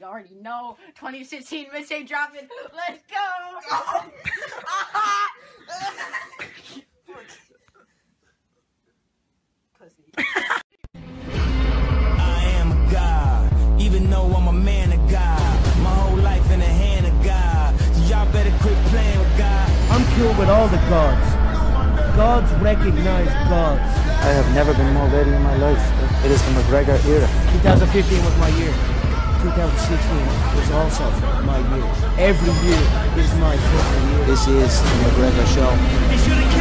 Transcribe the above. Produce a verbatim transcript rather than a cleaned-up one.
You already know. twenty sixteen mixtape dropping. Let's go. Pussy. I am a god, even though I'm a man of God. My whole life in the hand of God. So y'all better quit playing with God. I'm cool with all the gods. Gods recognize gods. I have never been more ready in my life. It is the McGregor era. twenty fifteen was my year. twenty sixteen was also my year. Every year is my favorite year. This is the McGregor show.